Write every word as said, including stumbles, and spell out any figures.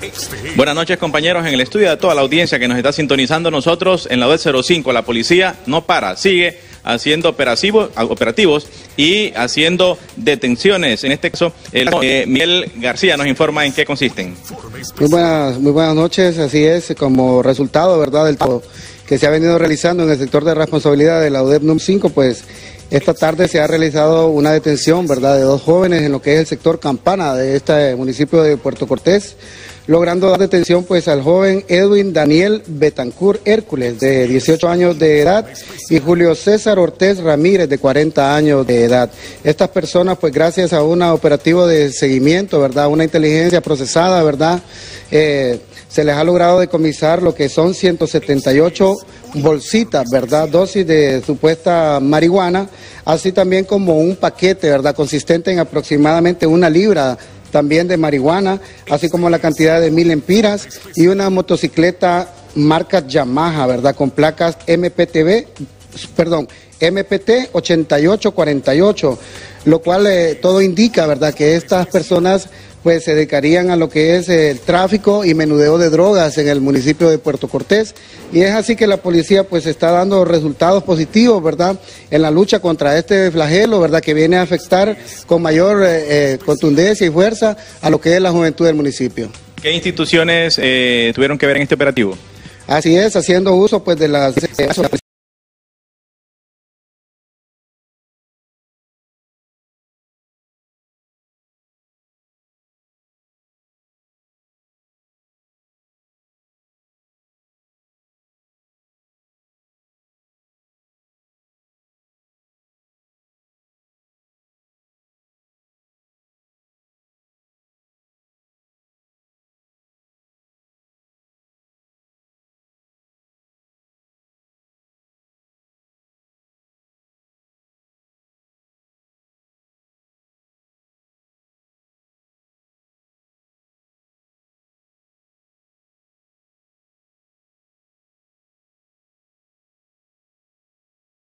Buenas noches, compañeros, en el estudio de toda la audiencia que nos está sintonizando. Nosotros en la U E D cero cinco, la policía no para, sigue haciendo operativos, operativos y haciendo detenciones. En este caso, el, eh, Miguel García nos informa en qué consisten. Muy buenas, muy buenas noches, así es, como resultado, ¿verdad?, del trabajo que se ha venido realizando en el sector de responsabilidad de la U D E P número cinco, pues esta tarde se ha realizado una detención, ¿verdad?, de dos jóvenes en lo que es el sector Campana de este municipio de Puerto Cortés, logrando dar detención pues al joven Edwin Daniel Betancourt Hércules, de dieciocho años de edad, y Julio César Ortiz Ramírez, de cuarenta años de edad. Estas personas, pues gracias a un operativo de seguimiento, ¿verdad?, una inteligencia procesada, ¿verdad?, eh, se les ha logrado decomisar lo que son ciento setenta y ocho bolsitas, ¿verdad?, dosis de supuesta marihuana, así también como un paquete, ¿verdad?, consistente en aproximadamente una libra también de marihuana, así como la cantidad de mil empiras y una motocicleta marca Yamaha, ¿verdad?, con placas M P T B, perdón, M P T ochenta y ocho cuarenta y ocho, lo cual eh, todo indica, ¿verdad?, que estas personas pues se dedicarían a lo que es el tráfico y menudeo de drogas en el municipio de Puerto Cortés, y es así que la policía pues está dando resultados positivos, ¿verdad?, en la lucha contra este flagelo, ¿verdad?, que viene a afectar con mayor eh, contundencia y fuerza a lo que es la juventud del municipio. ¿Qué instituciones eh, tuvieron que ver en este operativo? Así es, haciendo uso pues de las